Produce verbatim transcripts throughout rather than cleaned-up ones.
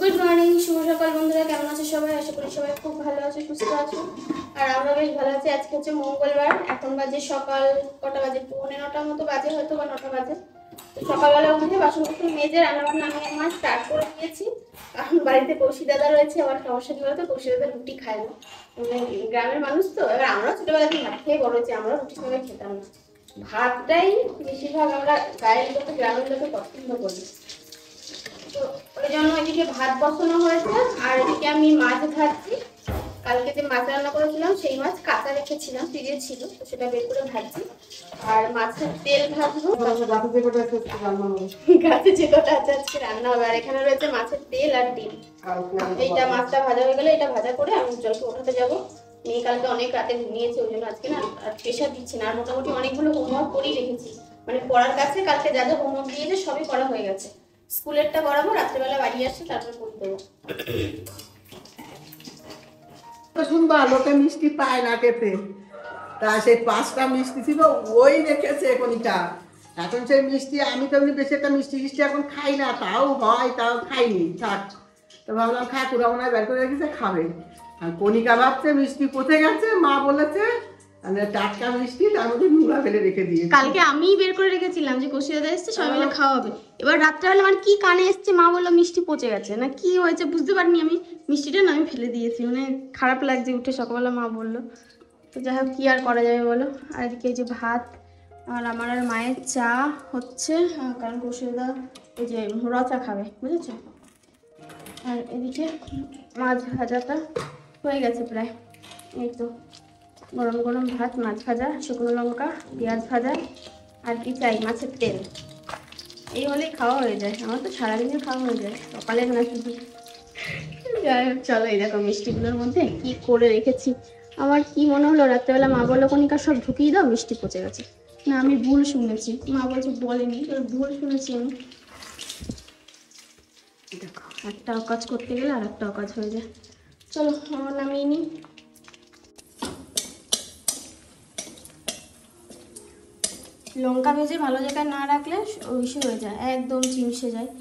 Good morning, শুভ সকাল বন্ধুরা। কেমন আছো সবাই? আশা করি সবাই খুব ভালো আছো, সুস্থ আছো। আর আমরা বেশ ভালো আছি। আজকে হচ্ছে মঙ্গলবার, এখন বাজে সকাল কটা বাজে, পৌনে নটার মতো বাজে, হয়তো বা নটা বাজে। তো সকালবেলা উঠে বাসন কুসন মেজে রান্নাবান্না আমি আমার স্টার্ট করে দিয়েছি। কারণ বাড়িতে কৌশি দাদা রয়েছে। আমার সমস্যা কি বলতো, কৌশি দাদা রুটি খায় না, মানে গ্রামের মানুষ তো। এবার আমরাও ছোটবেলা থেকে ভাত খেয়ে বড় হয়েছি, আমরাও রুটি সঙ্গে খেতাম না। ভাতটাই বেশিরভাগ আমরা গায়ের লোকে, গ্রামের লোকে পছন্দ করি। তো ওই জন্য এদিকে ভাত বসানো হয়েছে, আর এদিকে আমি মাছ ভাজছি। কালকে যে মাছ রান্না করেছিলাম সেই মাছ কাঁচা রেখেছিলাম, ফ্রিজে ছিল, তো সেটা বের করে ভাজছি। আর মাছের তেল ভাজবো, গাছে যে কটা আছে আজকে রান্না হবে। আর এখানে রয়েছে মাছের তেল আর ডিম। এইটা মাছটা ভাজা হয়ে গেলে এটা ভাজা করে আমি জলকে ওঠাতে যাবো। মেয়ে কালকে অনেক রাতে ঘুমিয়েছে, ওই জন্য আজকে না আর প্রেশার দিচ্ছে না। আর মোটামুটি অনেকগুলো হোমওয়ার্ক করেই রেখেছি, মানে পড়ার কাছে কালকে যা যা হোমওয়ার্ক দিয়েছে সবই করা হয়ে গেছে। স্কুলেরটা করাবো, রাত্রেবেলা বাড়ি আসছে তারপর করে দেবো। শুনবা লোকে মিষ্টি পায় না খেতে, তা সেই পাঁচটা মিষ্টি ছিল ওই রেখেছে কোনটা। এখন সেই মিষ্টি আমি তো এমনি বেশি একটা মিষ্টি মিষ্টি এখন খাই না, তাও হয়, তাও খাইনি থাক। তো ভাবলাম ঠাকুরা মনে হয় বের করে রেখেছে, খাবে। আর কণিকা ভাবছে মিষ্টি পচে গেছে, মা বলেছে টাটকা মিষ্টি, তার মধ্যে নোংরা ফেলে রেখে দিয়ে। কালকে আমিই বের করে রেখেছিলাম যে কষি দাদা এসছে, সবাই মিলে খাওয়া হবে। এবার রাত্রেবেলা মানে কি কানে এসছে, মা বললো মিষ্টি পচে গেছে না কি হয়েছে বুঝতে পারিনি আমি, মিষ্টিটা না আমি ফেলে দিয়েছি, মানে খারাপ লাগছে উঠে সকালবেলা মা বললো। তো যাই হোক, কি আর করা যাবে বলো। আর এদিকে এই যে ভাত, আর আমার আর মায়ের চা হচ্ছে, কারণ কষি দাদা এই যে র চা খাবে, বুঝেছো। আর এদিকে মাছ ভাজাটা হয়ে গেছে প্রায়। এই তো গরম গরম ভাত, মাছ ভাজা, শুকনো লঙ্কা, পেঁয়াজ ভাজা, আর কি চাই, মাছের তেল। এই হলেই খাওয়া হয়ে যায়। আমার তো সারাদিনে খাওয়া হয়ে যায়, সকালে না শুধু। যাই হোক চলো, এই দেখো মিষ্টিগুলোর মধ্যে কি করে রেখেছি। আমার কি মনে হলো রাত্রেবেলা মা বললো কণিকা সব ঢুকিয়ে দাও, মিষ্টি পচে গেছে। না, আমি ভুল শুনেছি, মা বলছে বলেনি, ভুল শুনেছি আমি। দেখো, একটা অকাজ করতে গেলে আর একটা অকাজ হয়ে যায়। চলো আমার নামিয়ে নিই। লঙ্কা ভেজে ভালো জায়গায় না রাখলে ওইসে হয়ে যায়, একদম চিমসে যায়।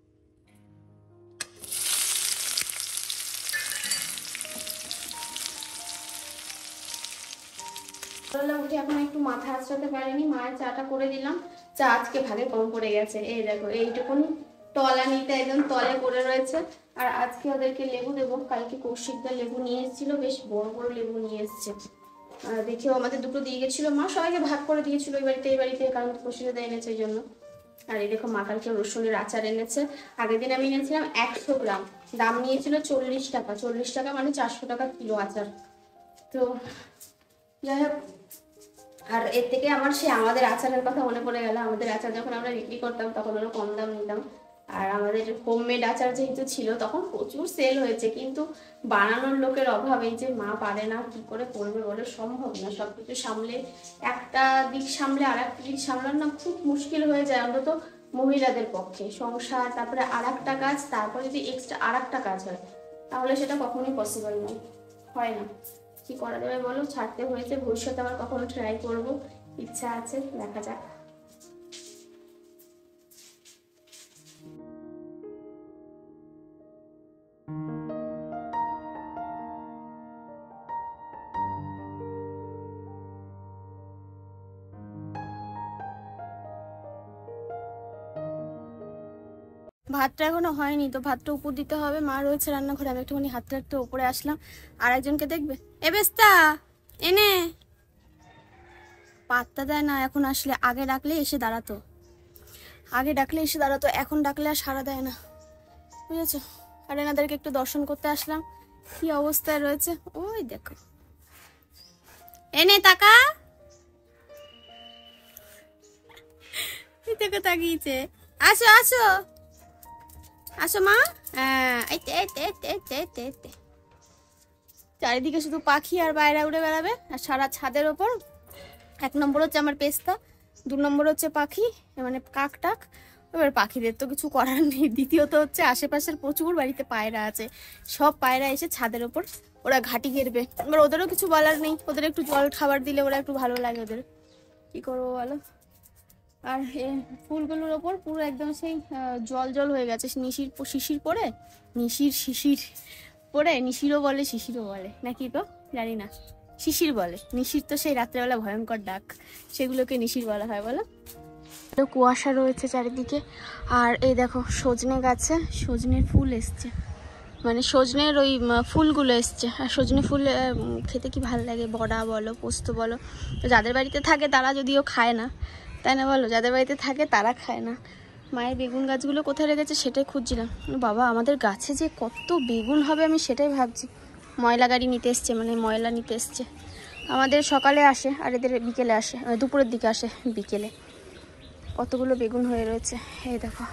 উঠে এখন একটু মাথা আঁচড়াতে পারিনি, মায়ের চাটা করে দিলাম। চা আজকে ভাগে কম পড়ে গেছে, এই দেখো এইটুকুনি তলা নিতে একদম তলে পড়ে রয়েছে। আর আজকে ওদেরকে লেবু দেবো, কালকে কৌশিকদা লেবু নিয়ে এসেছিল, বেশ বড় বড় লেবু নিয়ে এসছে। দেখেও আমাদের দুটো দিয়ে গেছিলো, মা সবাইকে ভাগ করে দিয়েছিল এই বাড়িতে এই বাড়িতে, কারণ কৌশিকদা এনেছে ওই জন্য। আর এই দেখো মা কালকে রসুনের আচার এনেছে। আগের দিন আমি এনেছিলাম একশো গ্রাম, দাম নিয়েছিল চল্লিশ টাকা। চল্লিশ টাকা মানে চারশো টাকা কিলো আচার। তো যাই হোক, আর এর থেকে আমার সে আমাদের আচারের কথা মনে পড়ে গেল। আমাদের আচার যখন আমরা বিক্রি করতাম তখন ওরা কম দাম নিতাম। আর আমাদের হোমমেড আচার যেহেতু ছিল তখন প্রচুর সেল হয়েছে, কিন্তু বানানোর লোকের অভাব। এই যে মা পারে না, কি করে করবে বলে, সম্ভব না। সব কিছু সামলে, একটা দিক সামলে আর একটা দিক সামলানো না খুব মুশকিল হয়ে যায়, অন্তত মহিলাদের পক্ষে। সংসার, তারপরে আর একটা কাজ, তারপরে যদি এক্সট্রা আর একটা কাজ হয় তাহলে সেটা কখনোই পসিবল নয়, হয় না। কি করা যাবে বলো, ছাড়তে হয়েছে। ভবিষ্যতে আবার কখনো ট্রাই করবো, ইচ্ছা আছে, দেখা যাক। ভাতটা এখনো হয়নি, তো ভাতটা উপর দিতে হবে। মা রয়েছে রান্নাঘরে, আমি একটুখানি হাতটা একটু উপরে আসলাম। আর একজনকে দেখবে, এ বেস্তা এনে পাত্তা দেয় না এখন আসলে। আগে ডাকলে এসে দাঁড়াতো, আগে ডাকলে এসে দাঁড়াতো, এখন ডাকলে আর সাড়া দেয় না, বুঝেছো। আর এনাদেরকে একটু দর্শন করতে আসলাম, কি অবস্থায় রয়েছে ওই দেখো। এনে তাকা, দেখো তাকিয়েছে। আসো আসো আসো মা। হ্যাঁ, চারিদিকে শুধু পাখি আর বাইরে উড়ে বেড়াবে। আর সারা ছাদের ওপর এক নম্বর হচ্ছে আমার পেস্তা, দু নম্বর হচ্ছে পাখি, মানে কাক টাক। এবার পাখিদের তো কিছু করার নেই। দ্বিতীয়ত হচ্ছে আশেপাশের প্রচুর বাড়িতে পায়রা আছে, সব পায়রা এসে ছাদের ওপর ওরা ঘাটি ঘেরবে। এবার ওদেরও কিছু বলার নেই, ওদের একটু জল খাবার দিলে ওরা একটু ভালো লাগে। ওদের কি করবো বলো। আর এই ফুলগুলোর ওপর পুরো একদম সেই জল জল হয়ে গেছে, নিশির শিশির পরে, নিশির শিশির পরে, নিশিরও বলে শিশিরও বলে নাকি তো জানি না, শিশির বলে, নিশির তো সেই রাত্রেবেলা ভয়ঙ্কর ডাক, সেগুলোকে নিশির বলা হয় বলো। কুয়াশা রয়েছে চারিদিকে। আর এই দেখো সজনে গাছে সজনের ফুল এসছে, মানে সজনের ওই ফুলগুলো এসছে। আর সজনে ফুল খেতে কি ভালো লাগে, বড়া বলো পোস্ত বলো, তো যাদের বাড়িতে থাকে তারা যদিও খায় না, তাই না বলো, যাদের বাড়িতে থাকে তারা খায় না। মায়ের বেগুন গাছগুলো কোথায় রেখেছে সেটাই খুঁজছিলাম। বাবা আমাদের গাছে যে কত বেগুন হবে আমি সেটাই ভাবছি। ময়লা গাড়ি নিতে এসছে, মানে ময়লা নিতে এসছে। আমাদের সকালে আসে আর এদের বিকেলে আসে, দুপুরের দিকে আসে বিকেলে। কতগুলো বেগুন হয়ে রয়েছে, এই দেখো,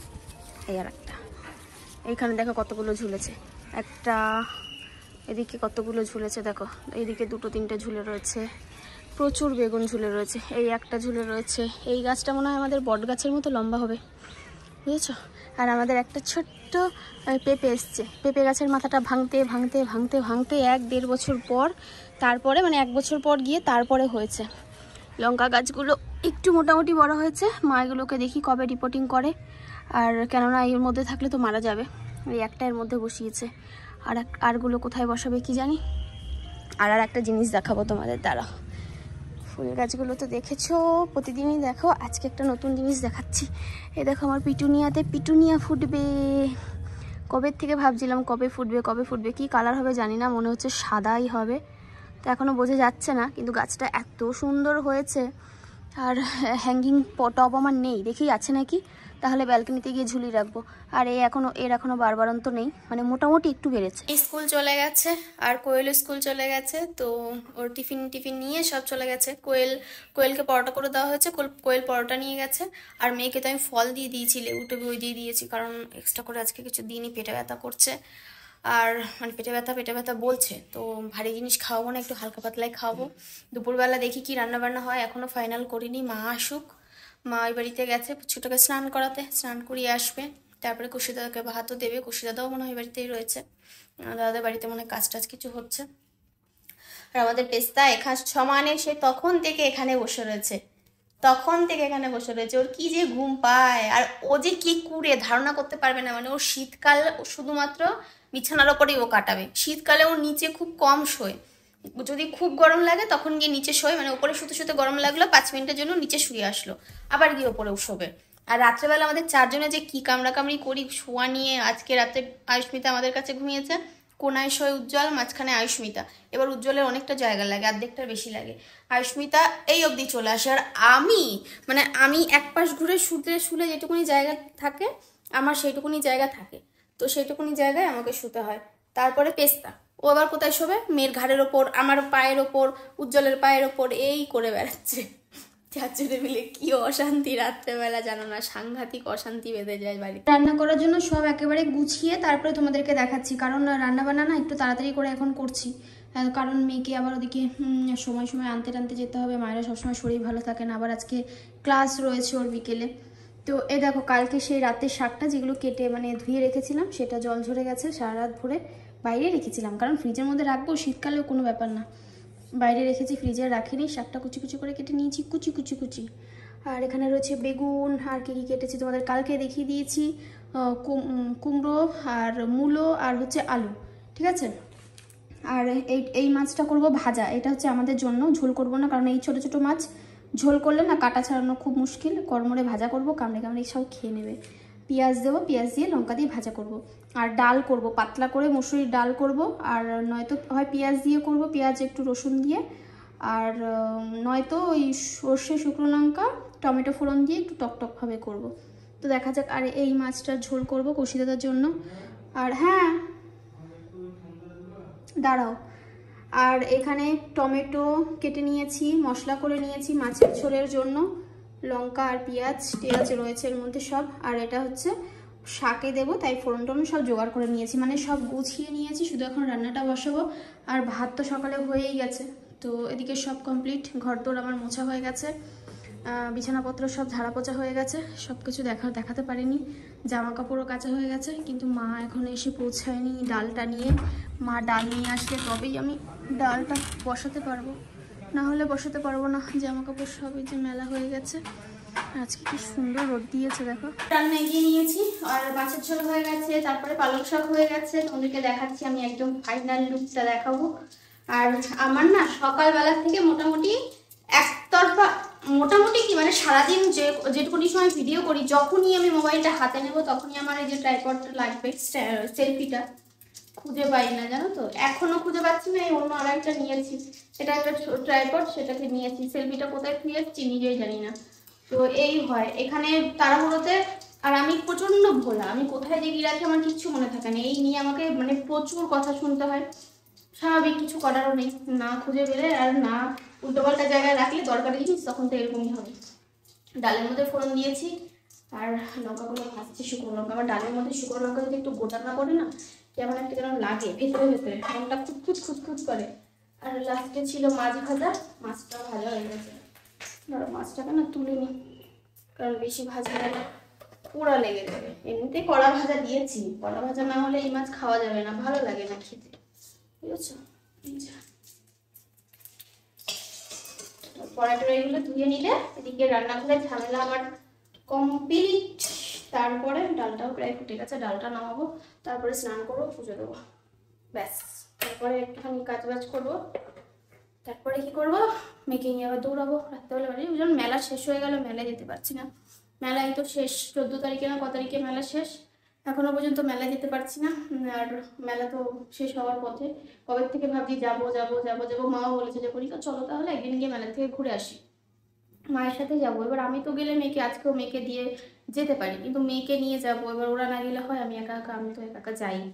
এই আর একটা, এইখানে দেখো কতগুলো ঝুলেছে, একটা এদিকে কতগুলো ঝুলেছে দেখো, এইদিকে দুটো তিনটে ঝুলে রয়েছে, প্রচুর বেগুন ঝুলে রয়েছে, এই একটা ঝুলে রয়েছে। এই গাছটা মনে হয় আমাদের বট গাছের মতো লম্বা হবে, বুঝেছো। আর আমাদের একটা ছোট্ট পেঁপে এসছে, পেঁপে গাছের মাথাটা ভাঙতে ভাঙতে ভাঙতে ভাঙতে এক দেড় বছর পর, তারপরে মানে এক বছর পর গিয়ে তারপরে হয়েছে। লঙ্কা গাছগুলো একটু মোটামুটি বড় হয়েছে, মা এগুলোকে দেখি কবে রিপোর্টিং করে, আর কেননা এর মধ্যে থাকলে তো মারা যাবে, এই একটা এর মধ্যে বসিয়েছে, আর আরগুলো কোথায় বসাবে কি জানি। আর আর একটা জিনিস দেখাবো তোমাদের, দ্বারা ফুল গাছগুলো তো দেখেছো প্রতিদিনই দেখো, আজকে একটা নতুন জিনিস দেখাচ্ছি। এই দেখো আমার পিটুনিয়াতে পিটুনিয়া ফুটবে, কবে থেকে ভাবছিলাম কবে ফুটবে কবে ফুটবে, কি কালার হবে জানি না, মনে হচ্ছে সাদাই হবে, তো এখনও বোঝা যাচ্ছে না, কিন্তু গাছটা এত সুন্দর হয়েছে। আর হ্যাঙ্গিং টব আমার নেই, দেখি আছে নাকি, তাহলে ব্যালকনিতে গিয়ে ঝুলিয়ে রাখবো। আর এই এখনও এর এখনও বারবারন্ত নেই, মানে মোটামুটি একটু বেড়েছে। স্কুল চলে গেছে আর কোয়েল স্কুল চলে গেছে, তো ওর টিফিন টিফিন নিয়ে সব চলে গেছে। কোয়েল কোয়েলকে পরোটা করে দেওয়া হয়েছে, কোয়েল পরোটা নিয়ে গেছে। আর মেয়েকে তো আমি ফল দিয়ে দিয়েছি, লেবুটা বই দিয়ে দিয়েছি, কারণ এক্সট্রা করে আজকে কিছু দিনই পেটে ব্যথা করছে, আর মানে পেটে ব্যথা পেটে ব্যথা বলছে, তো ভারী জিনিস খাওয়াবো না, একটু হালকা পাতলাই খাওয়াবো। দুপুরবেলা দেখি কি রান্না বান্না হয়, এখনও ফাইনাল করিনি, মা আসুক, মা ওই বাড়িতে গেছে ছোটোকে স্নান করাতে, স্নান করিয়ে আসবে, তারপরে কুশি দাদাকে ভাতও দেবে, কুশি দাদাও মনে হয় ওই বাড়িতেই রয়েছে, দাদাদের বাড়িতে মনে হয় কাজ টাজ কিছু হচ্ছে। আর আমাদের পেস্তা এখানে সমানে সে তখন থেকে এখানে বসে রয়েছে, তখন থেকে এখানে বসে রয়েছে, ওর কি যে ঘুম পায়, আর ও যে কি কুড়ে ধারণা করতে পারবে না, মানে ওর শীতকাল শুধুমাত্র বিছানার ওপরেই ও কাটাবে, শীতকালে ও নিচে খুব কম শোয়, যদি খুব গরম লাগে তখন গিয়ে নিচে শোয়, মানে ওপরে শুতে শুতে গরম লাগলো পাঁচ মিনিটের জন্য নিচে শুয়ে আসলো, আবার গিয়ে ওপরেও শোবে। আর রাত্রেবেলা আমাদের চারজনে যে কি কামড়াকামড়ি করি শোয়া নিয়ে, আজকে রাতে আয়ুষ্মিতা আমাদের কাছে ঘুমিয়েছে, কোনায় শোয় উজ্জ্বল, মাঝখানে আয়ুষ্মিতা, এবার উজ্জ্বলের অনেকটা জায়গা লাগে, অর্ধেকটার বেশি লাগে, আয়ুষ্মিতা এই অবধি চলে আসে, আর আমি মানে আমি এক পাশ ঘুরে শুতে শুলে যেটুকুনি জায়গা থাকে আমার সেইটুকুনি জায়গা থাকে, তো সেইটুকুনি জায়গায় আমাকে শুতে হয়। তারপরে পেস্তা, ও আবার কোথায় শোবে, মেয়ের ঘাড়ের ওপর, আমার পায়ের ওপর, উজ্জ্বলের পায়ের ওপর, এই করে বেড়াচ্ছে, চারজনে মিলে কি অশান্তি রাত্রেবেলা জানো না, সাংঘাতিক অশান্তি বেঁধে যায় বাড়িতে। রান্না করার জন্য সব একেবারে গুছিয়ে তারপরে তোমাদেরকে দেখাচ্ছি, কারণ রান্না বান্না না একটু তাড়াতাড়ি করে এখন করছি, কারণ মেয়েকে আবার ওদিকে সময় সময় আনতে টানতে যেতে হবে, মায়েরা সবসময় শরীর ভালো থাকে না, আবার আজকে ক্লাস রয়েছে ওর বিকেলে। তো এই দেখো কালকে সেই রাতের শাকটা যেগুলো কেটে মানে ধুয়ে রেখেছিলাম সেটা জল ঝরে গেছে, সারা রাত ভরে বাইরে রেখেছিলাম, কারণ ফ্রিজের মধ্যে রাখবো শীতকালেও কোনো ব্যাপার না, বাইরে রেখেছি, ফ্রিজে রাখিনি, শাকটা কুচি কুচি করে কেটে নিয়েছি, কুচি কুচি কুচি। আর এখানে রয়েছে বেগুন, আর কী কী কেটেছি তোমাদের কালকে দেখিয়ে দিয়েছি, কুমড়ো আর মূলো আর হচ্ছে আলু, ঠিক আছে। আর এই এই মাছটা করব ভাজা, এটা হচ্ছে আমাদের জন্য, ঝোল করব না, কারণ এই ছোটো ছোটো মাছ ঝোল করলে না কাটা ছাড়ানো খুব মুশকিল, কড়মড়ে ভাজা করব, কামড়ে কামড়ে সব খেয়ে নেবে। পেঁয়াজ দেবো, পেঁয়াজ দিয়ে লঙ্কা দিয়ে ভাজা করব। আর ডাল করব, পাতলা করে মসুরির ডাল করব, আর নয়তো হয় পেঁয়াজ দিয়ে করব, পেঁয়াজ একটু রসুন দিয়ে, আর নয়তো ওই সর্ষে শুকনো লঙ্কা টমেটো ফোড়ন দিয়ে একটু টকটকভাবে করব। তো দেখা যাক। আর এই মাছটার ঝোল করব কষি দাদার জন্য। আর হ্যাঁ দাঁড়াও, আর এখানে টমেটো কেটে নিয়েছি, মশলা করে নিয়েছি মাছের ঝোলের জন্য, লঙ্কা আর পেঁয়াজ পেঁয়াজ রয়েছে এর মধ্যে সব। আর এটা হচ্ছে শাকে দেবো, তাই ফোড়ন টোড়ন সব জোগাড় করে নিয়েছি, মানে সব গুছিয়ে নিয়েছি, শুধু এখন রান্নাটা বসাবো। আর ভাত তো সকালে হয়েই গেছে, তো এদিকে সব কমপ্লিট, ঘরদোর আমার মোছা হয়ে গেছে, বিছানাপত্র সব ঝাড়া পোছা হয়ে গেছে, সব কিছু দেখা দেখাতে পারিনি, জামা কাপড়ও কাচা হয়ে গেছে, কিন্তু মা এখন এসে পৌঁছায়নি ডালটা নিয়ে, মা ডাল নিয়ে আসলে তবেই আমি ডালটা বসাতে পারবো, না হলে বসাতে পারবো না। জামা কাপড় সবই যে মেলা হয়ে গেছে, আজকে কি সুন্দর রোদ দিয়েছে দেখো। রান্না এগিয়ে নিয়েছি আর মাছের ঝোল হয়ে গেছে, তারপরে পালং শাক হয়ে গেছে। তোমাদেরকে দেখাচ্ছি, আমি একদম ফাইনাল লুকটা দেখাবো। আর আমার না সকালবেলা থেকে মোটামুটি একতরফা, মোটামুটি কি মানে সারাদিন যে যেটুকুনি সময় ভিডিও করি, যখনই আমি মোবাইলটা হাতে নেব তখনই আমার এই যে ট্রাইপডটা লাগবে, সেলফিটা খুঁজে পাই না জানো তো, এখনো খুঁজে পাচ্ছি না। এই অন্য আর একটা নিয়েছি, এটা একটা ট্রাইপড, সেটাকে নিয়েছি। সেলফিটা কোথায় খুঁজে যাচ্ছি নিজেই জানি না। তো এই হয় এখানে তাড়াহুড়োতে। আর আমি প্রচন্ড ভোলা, আমি কোথায় যে গিয়ে রাখি আমার কিচ্ছু মনে থাকে না। এই নিয়ে আমাকে মানে প্রচুর কথা শুনতে হয়, স্বাভাবিক, কিছু করারও নেই। না খুঁজে পেলে আর না উল্টোপাল্টা জায়গায় রাখলে দরকারি জিনিস তখন তো এরকমই হবে। ডালের মধ্যে ফোড়ন দিয়েছি আর লঙ্কাগুলো ভাজছি, শুকনো লঙ্কা। আমার ডালের মধ্যে শুকনো লঙ্কা যদি একটু গোটা না পড়ে না, কেমন একটা যেন লাগে ভেতরে ভেতরে, মনটা খুঁতখুত খুঁতখুত করে। আর লাস্টে ছিল মাছ ভাজা, মাছটাও ভাজা হয়ে গেছে। ধরো মাছটাকে না তুলে নিই, কারণ বেশি ভাজা হলে পোড়া লেগে যাবে। এমনিতে কড়া ভাজা দিয়েছি, কড়া ভাজা না হলে এই মাছ খাওয়া যাবে না, ভালো লাগে না খেতে, বুঝেছো? পরাটা এগুলো ধুয়ে নিলে এদিকে রান্নাঘরের ঝামেলা আমার কমপ্লিট। তারপরে ডালটাও প্রায় ফুটে গেছে, ডালটা নামাবো, তারপরে স্নান করবো, পুজো দেবো, ব্যাস। তারপরে একটুখানি কাজ বাজ করবো, তারপরে কি করবো, মেয়েকে নিয়ে আবার দৌড়াবো রাত্রেবেলা বাড়ি। ওই জন্য মেলা শেষ হয়ে গেল, মেলায় যেতে পারছি না। মেলায় তো শেষ চোদ্দো তারিখে না ক তারিখে মেলা শেষ, এখনো পর্যন্ত মেলায় যেতে পারছি না। আর মেলা তো শেষ হওয়ার পথে, কবে থেকে ভাবছি যাবো যাবো যাবো যাবো। মাও বলেছে যে করিকা চলো তাহলে একদিন গিয়ে মেলা থেকে ঘুরে আসি, মায়ের সাথে যাবো। এবার আমি তো গেলে মেয়েকে, আজকেও মেয়েকে দিয়ে যেতে পারি, কিন্তু মেয়েকে নিয়ে যাবো, এবার ওরা না গেলে হয়, আমি একা একা, আমি তো একা একা যাই।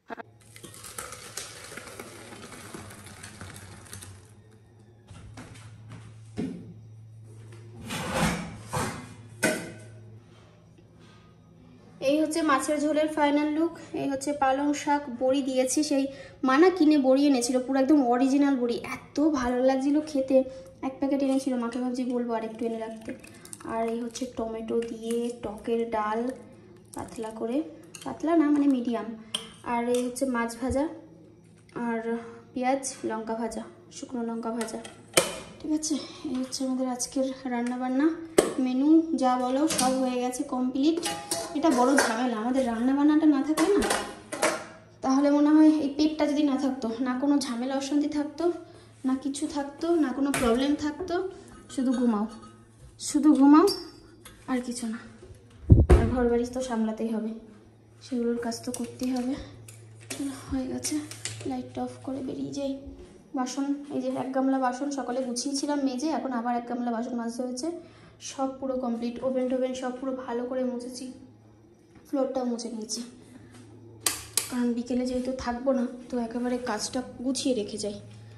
এই হচ্ছে মাছের ঝোলের ফাইনাল লুক। এই হচ্ছে পালং শাক, বড়ি দিয়েছি, সেই মানা কিনে বড়ি এনেছিল, পুরো একদম অরিজিনাল বড়ি, এত ভালো লাগছিল খেতে। এক প্যাকেট এনেছিল, মাকে ভাবছি বলবো আর একটু এনে রাখতে। আর এই হচ্ছে টমেটো দিয়ে টকের ডাল, পাতলা করে, পাতলা না মানে মিডিয়াম। আর এই হচ্ছে মাছ ভাজা, আর পেঁয়াজ লঙ্কা ভাজা, শুকনো লঙ্কা ভাজা। ঠিক আছে, এই হচ্ছে আমাদের আজকের রান্নাবান্না মেনু, যা বলো সব হয়ে গেছে কমপ্লিট। এটা বড় ঝামেলা, আমাদের রান্না বান্নাটা না থাকলে না, তাহলে মনে হয় এই পেটটা যদি না থাকতো, না কোনো ঝামেলা অশান্তি থাকতো, না কিছু থাকতো, না কোনো প্রবলেম থাকতো, শুধু ঘুমাও, শুধু ঘুমাও আর কিছু না। আর ঘর বাড়ি তো সামলাতেই হবে, সেগুলোর কাজ তো করতেই হবে। হয়ে গেছে, লাইটটা অফ করে বেরিয়ে যাই। বাসন এই যে এক গামলা বাসন সকালে গুছিয়েছিলাম মেজে, এখন আবার এক গামলা বাসন মাজতে হয়েছে। সব পুরো কমপ্লিট, ওভেন টোভেন সব পুরো ভালো করে মুছেছি, ফ্লোরটাও মুছে নিয়েছি, কারণ বিকেলে যেহেতু থাকবো না, তো একেবারে কাজটা গুছিয়ে রেখে যাই।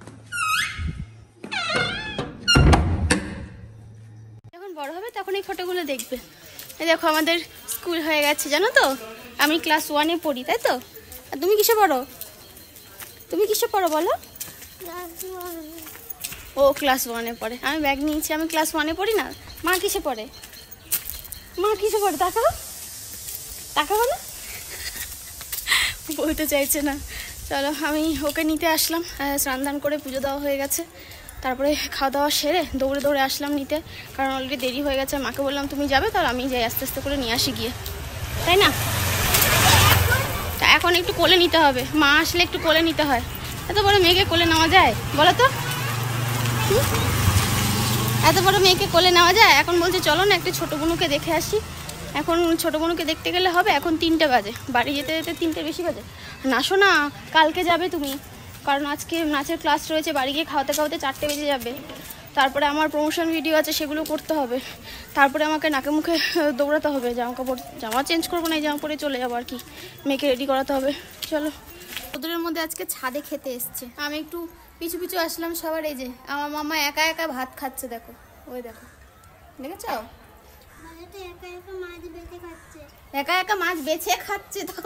যখন বড় হবে তখন এই ফটোগুলো দেখবে। এই দেখো আমাদের স্কুল হয়ে গেছে জানো তো, আমি ক্লাস ওয়ানে পড়ি, তাই তো? আর তুমি কিসে পড়ো? তুমি কিসে পড়ো বলো? ও ক্লাস ওয়ানে পড়ে, আমি ব্যাগ নিয়েছি, আমি ক্লাস ওয়ানে পড়ি না। মা কিসে পড়ে? মা কিসে পড়ে তাকাও, তাকাবো না, বলতে চাইছে না। চলো আমি ওকে নিতে আসলাম, স্নান দান করে পুজো দেওয়া হয়ে গেছে, তারপরে খাওয়া দাওয়া সেরে দৌড়ে দৌড়ে আসলাম নিতে, কারণ অলরেডি দেরি হয়ে গেছে। মাকে বললাম তুমি যাবে, তাহলে আমি যাই আস্তে আস্তে করে নিয়ে আসি গিয়ে, তাই না? তা এখন একটু কোলে নিতে হবে, মা আসলে একটু কোলে নিতে হয়, এত বড় মেয়েকে কোলে নেওয়া যায় বলো তো? এত বড় মেয়েকে কোলে নেওয়া যায়? এখন বলছে চলো না একটা ছোটো বোনুকে দেখে আসি। এখন ছোটো বোনুকে দেখতে গেলে হবে, এখন তিনটে বাজে, বাড়ি যেতে যেতে তিনটে বেশি বাজে। নাচো না, কালকে যাবে তুমি, কারণ আজকে নাচের ক্লাস রয়েছে, বাড়ি গিয়ে খাওয়াতে খাওয়াতে চারটে বেজে যাবে। তারপরে আমার প্রমোশন ভিডিও আছে, সেগুলো করতে হবে। তারপরে আমাকে নাকে মুখে দৌড়াতে হবে, জামা কাপড়, জামা চেঞ্জ করবো না, এই জামা পরে চলে যাবো আর কি, মেয়েকে রেডি করাতে হবে। চলো, ওদের মধ্যে আজকে ছাদে খেতে এসছে, আমি একটু পিছু পিছু আসলাম সবার। এই যে আমার মামা একা একা ভাত খাচ্ছে, দেখো, ওই দেখো, দেখেছ? একা একা মাছ বেছে খাচ্ছে তো।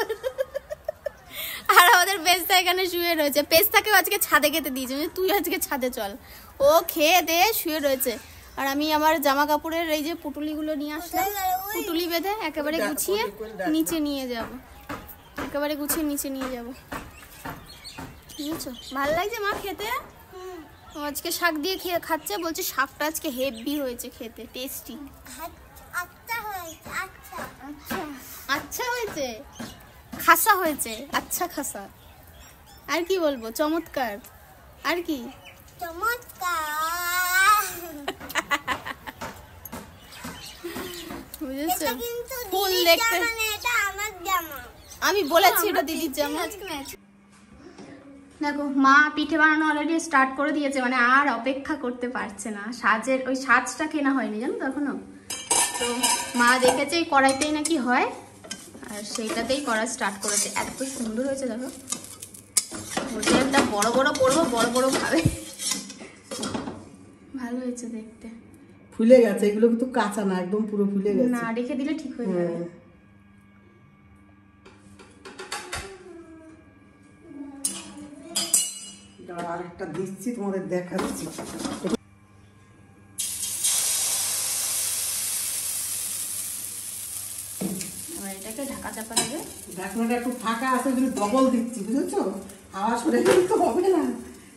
আর আমাদের পেস্তা এখানে শুয়ে রয়েছে, পেস্তাকেও আজকে ছাদে খেতে দিয়েছে, তুই আজকে ছাদে চল, ও খেয়ে দে শুয়ে রয়েছে। আর আমি আমার জামা কাপড়ের এই যে পুটুলিগুলো নিয়ে আসলাম, পুটুলি বেঁধে একেবারে গুছিয়ে নিচে নিয়ে যাব, একেবারে গুছিয়ে নিচে নিয়ে যাব, বুঝেছো? ভালো লাগছে মা খেতে? ও আজকে শাক দিয়ে খেয়ে খাচ্ছে, বলছে শাকটা আজকে হেভি হয়েছে খেতে, টেস্টি। আচ্ছা হয়েছে, আচ্ছা আচ্ছা আচ্ছা হয়েছে, খাসা হয়েছে, আচ্ছা খাসা। আর কি বলবো, চমৎকার। আর কি চমৎকার। বুঝেছো? এটা কিন্তু ফুল দিদির দেখতে, জামা না, এটা আমার জামা। আমি বলেছি এটা দিদির জামা। দেখো মা পিঠে বানানো অলরেডি স্টার্ট করে দিয়েছে, মানে আর অপেক্ষা করতে পারছে না। সাজের ওই সাজটা কেনা হয়নি জানো তো এখনো। তো মা দেখেছে এই কড়াইতেই নাকি হয়, আর সেইটাতেই করা স্টার্ট করেছে। এত সুন্দর হয়েছে দেখো, বলছে একটা বড় বড় করবো, বড় বড় খাবে। ভালো হয়েছে দেখতে। ফুলে গেছে, এগুলো কিন্তু কাঁচা না, একদম পুরো ফুলে গেছে। না রেখে দিলে ঠিক হয়ে যাবে। আর একটা দিচ্ছি তোমাদের দেখাচ্ছি। এবার এটাকে ঢাকা চাপা দেবে। ঢাকনাটা একটু ফাঁকা আছে, কিন্তু ডবল দিচ্ছি, বুঝেছো? আওয়াজ করে কিন্তু হবে না।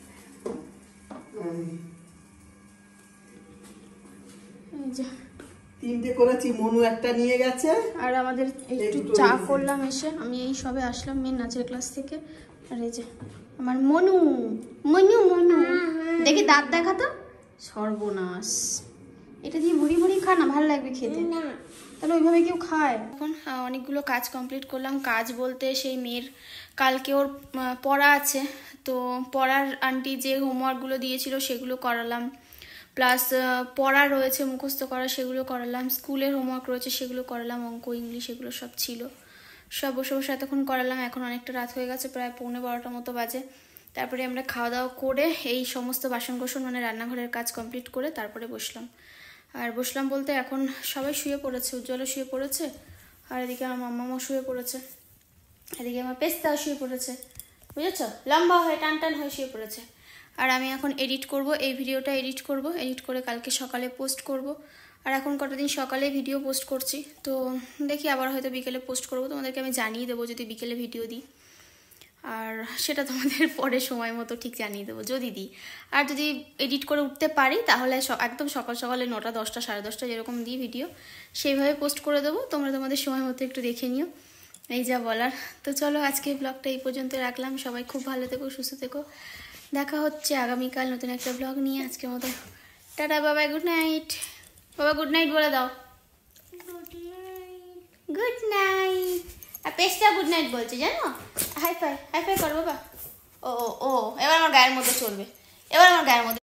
এই যে তিনটে করেছি, মনু একটা নিয়ে গেছে। আর আমাদের একটু চা করলাম এসে, আমি এই সবে আসলাম মেন নাচের ক্লাস থেকে। আর এই যে আমার মনু মনু মনু দেখি দাঁত দেখাতো, সর্বনাশ। এটা দিয়ে ভরি ভরি খা না, ভালো লাগবে খেতে। তাহলে ওইভাবে কেউ খায়? এখন অনেকগুলো কাজ কমপ্লিট করলাম। কাজ বলতে সেই মেয়ের কালকে ওর পড়া আছে, তো পড়ার আন্টি যে হোমওয়ার্কগুলো দিয়েছিল সেগুলো করালাম, প্লাস পড়া রয়েছে মুখস্থ করা সেগুলো করালাম, স্কুলের হোমওয়ার্ক রয়েছে সেগুলো করালাম, অঙ্ক ইংলিশ এগুলো সব ছিল, সব বসে বসে এতক্ষণ করালাম। এখন অনেকটা রাত হয়ে গেছে, প্রায় পৌনে বারোটার মতো বাজে। তারপরে আমরা খাওয়া দাওয়া করে এই সমস্ত বাসন কোসন মানে রান্নাঘরের কাজ কমপ্লিট করে তারপরে বসলাম। আর বসলাম বলতে এখন সবাই শুয়ে পড়েছে, উজ্জ্বলও শুয়ে পড়েছে, আর এদিকে আমার মাম্মাও শুয়ে পড়েছে, এদিকে আমার পেস্তাও শুয়ে পড়েছে, বুঝেছ, লম্বা হয়ে টান টান হয়ে শুয়ে পড়েছে। আর আমি এখন এডিট করব, এই ভিডিওটা এডিট করব, এডিট করে কালকে সকালে পোস্ট করব। আর এখন কটা দিন সকালে ভিডিও পোস্ট করছি, তো দেখি আবার হয়তো বিকেলে পোস্ট করব। তোমাদেরকে আমি জানিয়ে দেবো যদি বিকেলে ভিডিও দিই, আর সেটা তোমাদের পরে সময় মতো ঠিক জানিয়ে দেবো যদি দিই। আর যদি এডিট করে উঠতে পারি তাহলে একদম সকাল সকালে নটা দশটা সাড়ে দশটা যেরকম দিই ভিডিও, সেইভাবে পোস্ট করে দেবো। তোমরা তোমাদের সময় মতো একটু দেখে নিও, এই যা বলার। তো চলো আজকে ব্লগটা এই পর্যন্ত রাখলাম। সবাই খুব ভালো থেকো, সুস্থ থেকো। দেখা হচ্ছে আগামীকাল নতুন একটা ব্লগ নিয়ে। আজকের মতো টাটা, বাবাই, গুড নাইট। বাবা গুড নাইট বলে দাও। Good night. আর পেস্টা গুড নাইট বলছে জানো, হাই ফাই হাই ফাই কর বাবা। ও ও এবার আমার গায়ের মধ্যে চলবে, এবার আমার গায়ের মধ্যে